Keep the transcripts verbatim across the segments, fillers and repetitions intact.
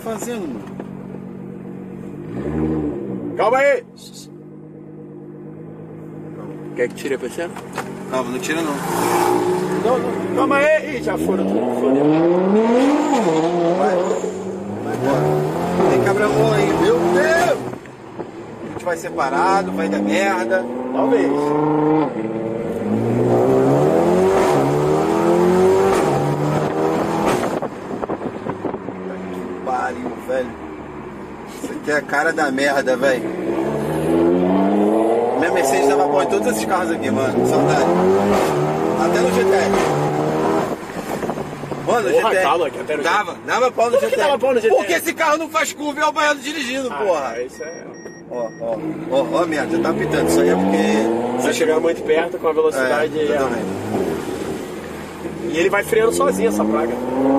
fazendo, mano? Calma aí! Quer que tire a persiana? Calma, não tira não. Não, não. Calma aí! Ih, já foram tudo. Fodeu. Vai. Vai embora. Tem cabra-mão aí, meu Deus! A gente vai separado, vai dar merda. Talvez. Que pariu, velho. Isso aqui é a cara da merda, velho. Minha Mercedes dava pau em todos esses carros aqui, mano. Saudade. Até no G T R. Mano, o G T R. Calma, que até no dava, dava pau no Por G que T R. dava pau no G T R? Porque esse carro não faz curva e é o baiano dirigindo, Ah, porra. isso é... Ó, ó, ó, ó, merda, já tá pitando. Isso aí é porque... Você chegar muito perto com a velocidade É, e, exatamente. e ele vai freando sozinho essa praga.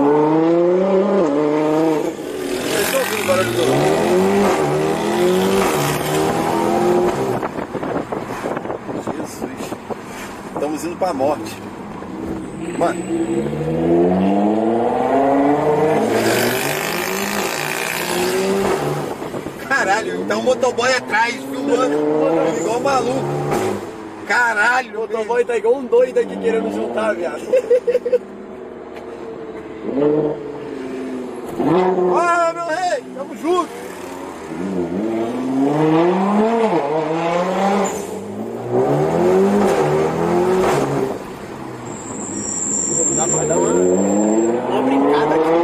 Eu estou ouvindo o barulho do... Jesus. Estamos indo pra morte. Mano. Caralho, então o motoboy atrás, filmando. Igual um maluco. Caralho. O motoboy tá igual um doido aqui querendo juntar, viado. Ah, meu rei, tamo junto. Dá pra dar uma, uma brincada aqui.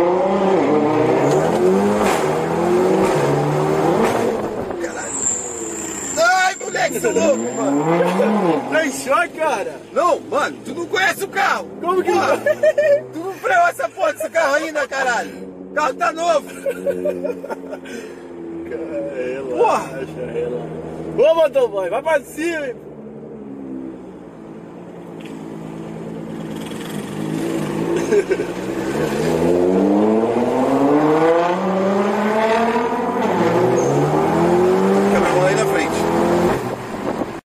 Caralho. Ai, moleque, seu louco, mano. Tá em choque, cara? Não, mano, tu não conhece o carro. Como que Porra, não? tu não freou essa porra desse carro ainda, caralho. O carro tá novo. Porra! Relaxa. Ô, motoboy, vai pra cima, hein?